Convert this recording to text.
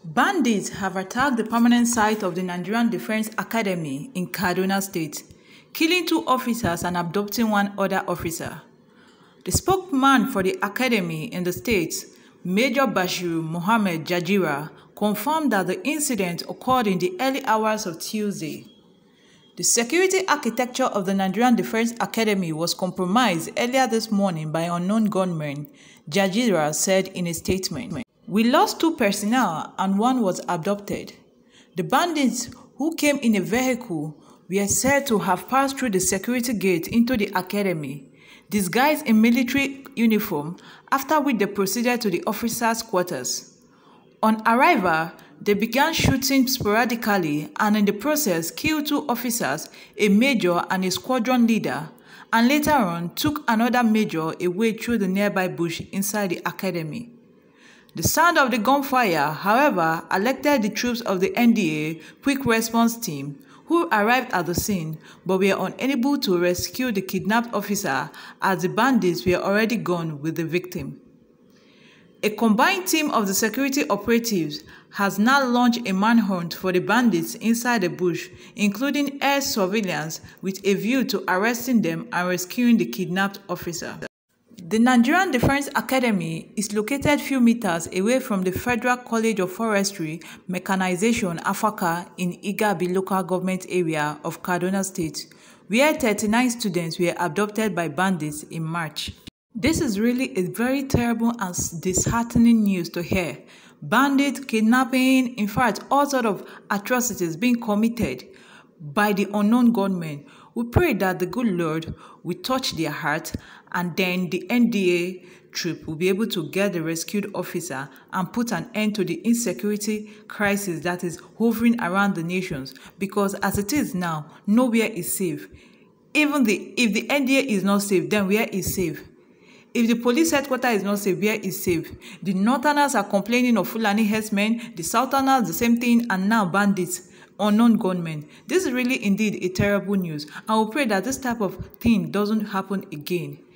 Bandits have attacked the permanent site of the Nigerian Defense Academy in Kaduna State, killing 2 officers and abducting 1 other officer. The spokesman for the academy in the state, Major Bashiru Mohammed Jajira, confirmed that the incident occurred in the early hours of Tuesday. The security architecture of the Nigerian Defense Academy was compromised earlier this morning by unknown gunmen, Jajira said in a statement. "We lost 2 personnel and 1 was abducted. The bandits, who came in a vehicle, were said to have passed through the security gate into the academy, disguised in military uniform, after which they proceeded to the officers' quarters. On arrival, they began shooting sporadically and in the process killed 2 officers, a major and a squadron leader, and later on took another major away through the nearby bush inside the academy. The sound of the gunfire, however, alerted the troops of the NDA Quick Response Team, who arrived at the scene but were unable to rescue the kidnapped officer as the bandits were already gone with the victim. A combined team of the security operatives has now launched a manhunt for the bandits inside the bush, including air surveillance, with a view to arresting them and rescuing the kidnapped officer. The Nigerian Defense Academy is located few meters away from the Federal College of Forestry Mechanization Afaka in Igabi local government area of Kaduna State, where 39 students were abducted by bandits in March. This is really a very terrible and disheartening news to hear. Bandit kidnapping, in fact, all sorts of atrocities being committed by the unknown gunmen. We pray that the good Lord will touch their heart, and then the NDA troop will be able to get the rescued officer and put an end to the insecurity crisis that is hovering around the nations, because as it is now, nowhere is safe. If the NDA is not safe, then where is safe? If the police headquarters is not safe, where is safe? The northerners are complaining of Fulani herdsmen, the southerners the same thing, and now bandits, unknown gunmen. This is really indeed a terrible news. I will pray that this type of thing doesn't happen again.